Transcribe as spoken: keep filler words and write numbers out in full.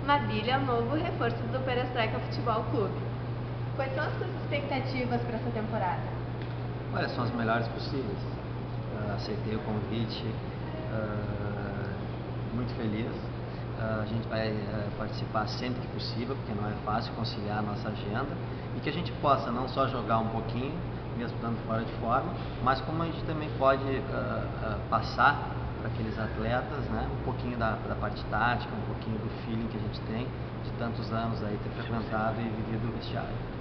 Mabilha é o novo reforço do Perestroika Futebol Clube. Quais são as suas expectativas para essa temporada? Olha, são as melhores possíveis. Uh, aceitei o convite, uh, muito feliz. Uh, a gente vai uh, participar sempre que possível, porque não é fácil conciliar a nossa agenda, e que a gente possa não só jogar um pouquinho, mesmo estando fora de forma, mas como a gente também pode uh, uh, passar para aqueles atletas, né, um pouquinho da, da parte tática, um pouquinho do feeling que a gente tem de tantos anos aí ter frequentado e vivido o vestiário.